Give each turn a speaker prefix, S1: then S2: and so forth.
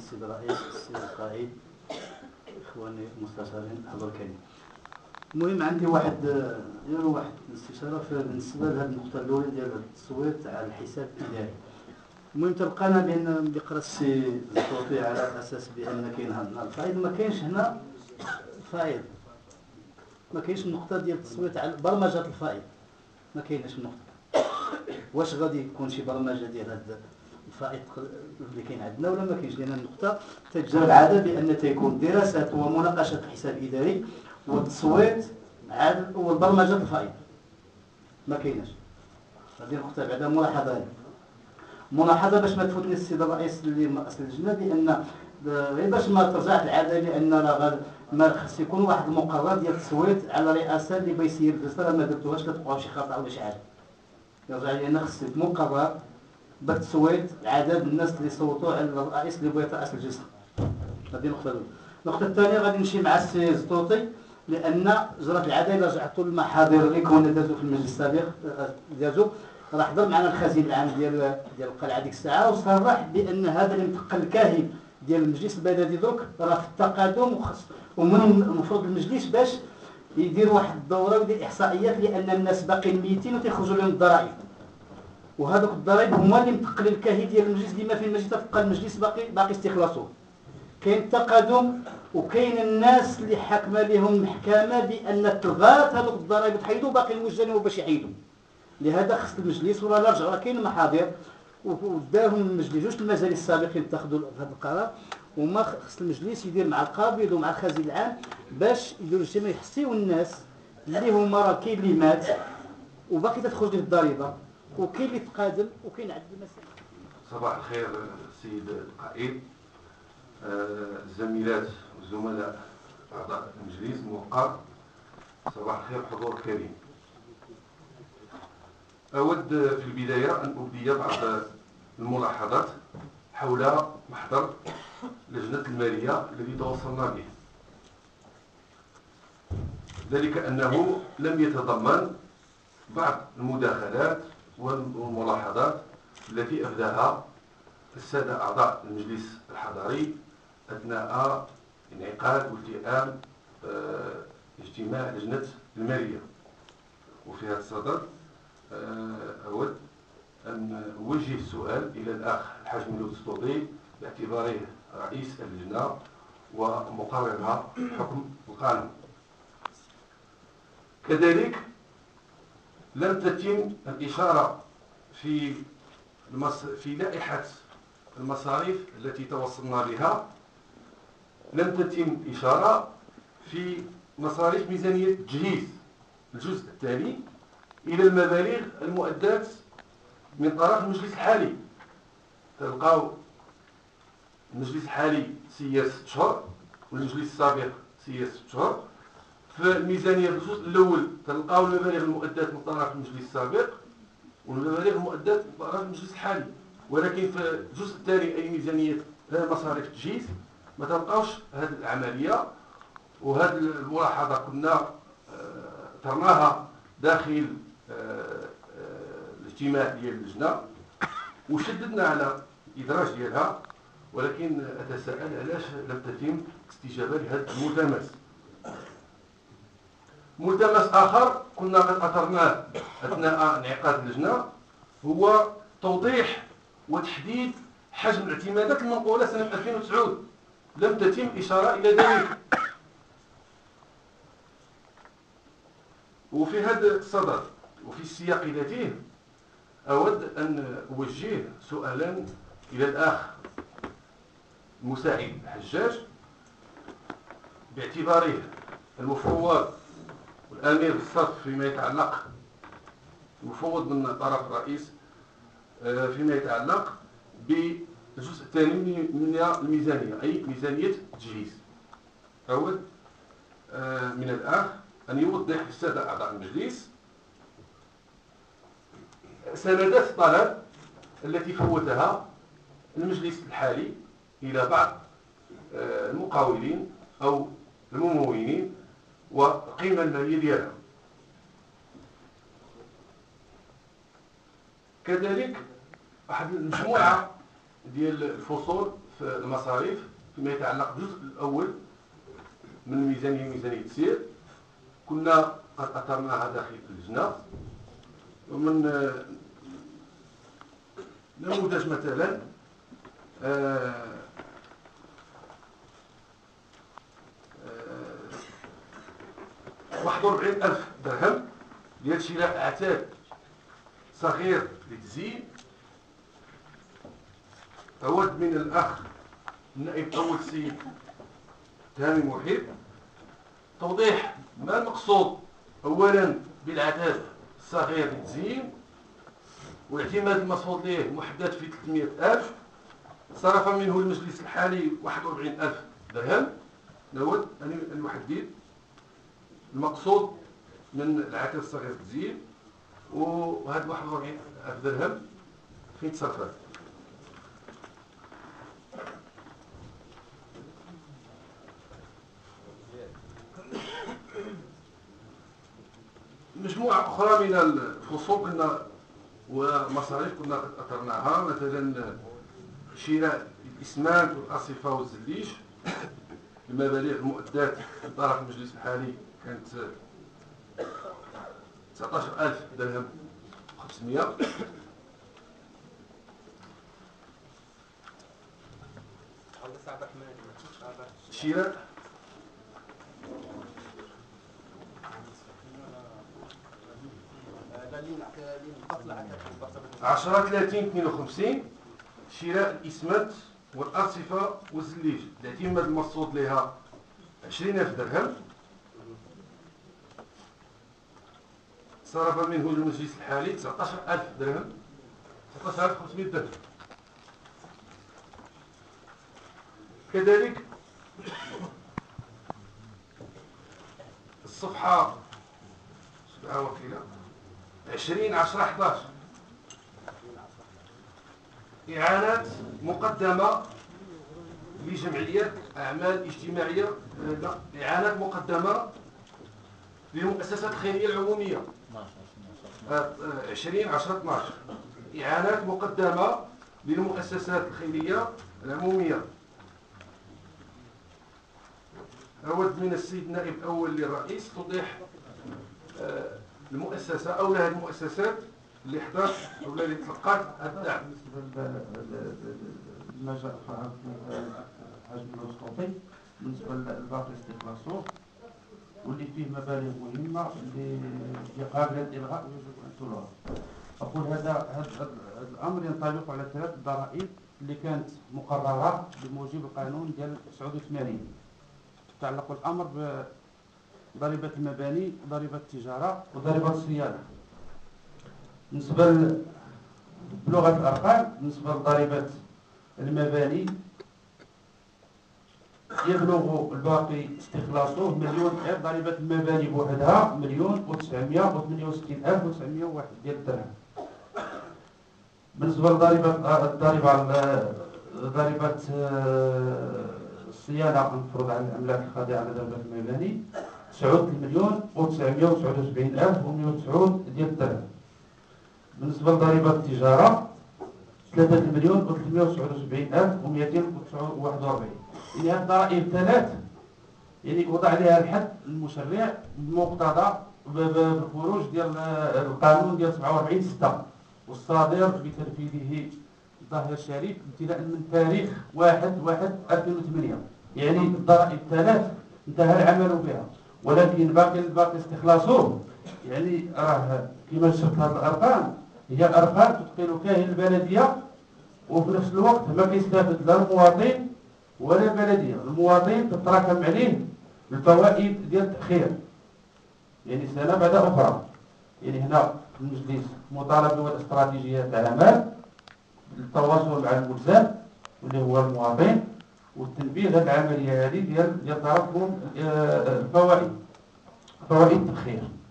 S1: السيد الرئيس، السيد القائد، اخواني المستشارين حضور كريم. المهم عندي واحد الاستشاره بالنسبه لهذه النقطه الاولى ديال التصويت على الحساب الاداري. المهم تلقانا بان بيقرا السي الصوتي على اساس بان كاين هذا الفائض. ما كاينش هنا فائض، ما كاينش النقطه ديال التصويت على برمجه الفائض، ما كايناش النقطه. واش غادي يكون شي برمجه ديال هذا الفائض اللي كاين عندنا ولا ما كاينش؟ لان النقطه تجرى العاده بان تيكون دراسه ومناقشه الحساب الاداري والتصويت على وبرمجه الفائض، ما كايناش. هذه نقطه بعدا ملاحظه باش ما تفوتني السيد الرئيس اللي مؤسس اللجنه، بان غير باش ما ترجعش العاده، لان راه ما خص يكون واحد المقرر ديال التصويت على الرئاسه اللي بيسير الجلسه، ما درتوهاش كتوقعوا شي خطا ولا شي حاجه. يرجع لنا خص مقرر بالتصويت عدد الناس اللي صوتوا على الرئيس اللي بغى يترأس الجلسه. هذه نقطه الاولى. النقطه الثانيه غادي نمشي مع السي الزطوطي، لان جرت العاده الا رجعتوا للمحاضر اللي كنا دازوا في المجلس السابق دازوا، راه حضر معنا الخزين العام ديال القلعه ديك الساعه وصرح بان هذا اللي متقل الكاهن ديال المجلس البلدي دروك راه في التقادم، ومن المفروض المجلس باش يدير واحد الدوره ويدير احصائيات، لان الناس باقيين ميتين وتيخرجوا لهم الضرائب، وهذوك الضرائب هما اللي متقلين الكاهن ديال المجلس. ديما في المجلس تبقى المجلس باقي استخلاصوه. كاين التقادم وكاين الناس اللي حاكمه لهم المحكمه بان تلغات هذوك الضرائب وتحيدوا، باقي موجهين باش يحيدوا. لهذا خص المجلس ولا نرجع، راه كاين المحاضر وداهم المجلس جوج المجالس السابقين اتخذوا هذا القرار، وما خص المجلس يدير مع القابض ومع الخزين العام باش يديروا اجتماع يحصيو الناس اللي هما راه كاين اللي مات وباقي تخرج له الضريبه، وكاين اللي تقادم، وكاين عدد المسائل.
S2: صباح الخير السيد القائد، الزميلات والزملاء اعضاء المجلس الموقر، صباح الخير حضور كريم. أود في البداية أن أبدي بعض الملاحظات حول محضر لجنة المالية الذي توصلنا به، ذلك أنه لم يتضمن بعض المداخلات والملاحظات التي أبداها السادة أعضاء المجلس الحضري أثناء انعقاد والتئام اجتماع لجنة المالية. وفي هذا الصدد أود أن أوجه السؤال إلى الأخ الحاج مولود السطوطي باعتباره رئيس اللجنة ومقررها حكم القانون. كذلك لم تتم الإشارة في لائحة المصاريف التي توصلنا بها، لم تتم إشارة في مصاريف ميزانية التجهيز الجزء الثاني إلى المبالغ المؤداة من طرف المجلس الحالي. تلقاو المجلس الحالي سياس 6 أشهر والمجلس السابق سياس 6 أشهر. في الميزانية الجزء الأول تلقاو المبالغ المؤداة من طرف المجلس السابق والمبالغ المؤداة من طرف المجلس الحالي، ولكن في الجزء الثاني أي ميزانية مصاريف التجهيز ما تلقاوش هذه العملية. وهذه الملاحظة كنا ترناها داخل الاجتماع ديال اللجنة وشددنا على الإدراج ديالها، ولكن أتساءل علاش لم تتم استجابة لهذا الملتمس. ملتمس آخر كنا قد أثرناه أثناء انعقاد اللجنة هو توضيح وتحديد حجم الاعتمادات المنقولة سنة 2009. لم تتم إشارة إلى ذلك. وفي هذا الصدد وفي السياق ذاته أود أن أوجه سؤالا إلى الأخ مساعد الحجاج باعتباره المفوض والأمير بالصرف فيما يتعلق، المفوض من طرف الرئيس فيما يتعلق بالجزء الثاني من الميزانية أي ميزانية التجهيز. أود من الأخ أن يوضح للسادة أعضاء المجلس سندات الطلب التي فوتها المجلس الحالي إلى بعض المقاولين أو الممولين والقيمة المالية ديالها. كذلك واحد المجموعة ديال الفصول في المصاريف فيما يتعلق بالجزء الأول من الميزانية، ميزانية التسيير، كنا قد أثرناها داخل اللجنة. ومن نموذج مثلا 41,000 درهم ديال شراء عتاد صغير للتزيين. أود من الأخ النائب الأول السيد تهاني محيط توضيح ما المقصود أولا بالعتاد الصغير للتزيين، والاعتماد المفروض ليه محدد في 300,000 صرف منه المجلس الحالي 41,000 درهم. نود أن يحدد المقصود من العتاد الصغير للتزيين، وهذا 41,000 درهم فين تصرفات. مجموعة أخرى من الفصول كنا ومصاريف كنا قد أثرناها، مثلا شراء الإسمنت والأصفة والزليج. المبالغ المؤدات من طرف المجلس الحالي كانت 19,000 درهم 500. شراء 10/30/52 شراء الإسمنت والأرصفة والزليج. الاعتماد المرصود لها 20,000 درهم صرف منه المجلس الحالي 19,000 درهم 19,500 درهم. كذلك الصفحة 20/10/11 إعانات مقدمة لجمعيات أعمال اجتماعية، إعانات مقدمة للمؤسسات الخيرية العمومية. 20/10/12 إعانات مقدمة للمؤسسات الخيرية العمومية. أود من السيد النائب الأول للرئيس توضيح المؤسسة أو هذه المؤسسات اللي حضرت أو اللي تلقات الدعم.
S3: ما جاء في حجم الاسقوطي بالنسبه للباقي استخلاصه واللي فيه مبالغ مهمه اللي قابله للالغاء ويجب ان تلغى. اقول هذا الامر ينطبق على 3 ضرائب اللي كانت مقرره بموجب القانون ديال 89. تعلق الامر بضريبه المباني، ضريبه التجاره، وضريبه الصيانه. بالنسبه بلغه الارقام، بالنسبه لضريبه المباني يبلغ الباقي استخلاصه 1,000,000. ضريبة المباني بوحدها 1,968,901 ديال الدرهم. بالنسبة لضريبة الصيانة المفروض على الأملاك الخاضعة على ضريبة المباني 9,979,109 ديال الدرهم. بالنسبة لضريبة التجارة 3,379,241. يعني هذه الضرائب 3 يعني وضع عليها الحد المشرع بمقتضى بالخروج ديال القانون ديال 47/6 والصادر بتنفيذه الظاهر الشريف ابتداء من تاريخ 1/1/2008. يعني الضرائب 3 انتهى العمل بها، ولكن باقي استخلاصه. يعني راه كما شفت هذه الارقام هي ارقام تثقل كاهن البلديه، وفي نفس الوقت ما كيستافد لا المواطن ولا البلديه. المواطن تتراكم عليه الفوائد ديال التاخير يعني سنه بعد اخرى. يعني هنا في المجلس مطالب باستراتيجيه اعمال للتواصل مع الملزم واللي هو المواطن وتنفيذ هذه العمليه هذه ديال تراكم فوائد التاخير.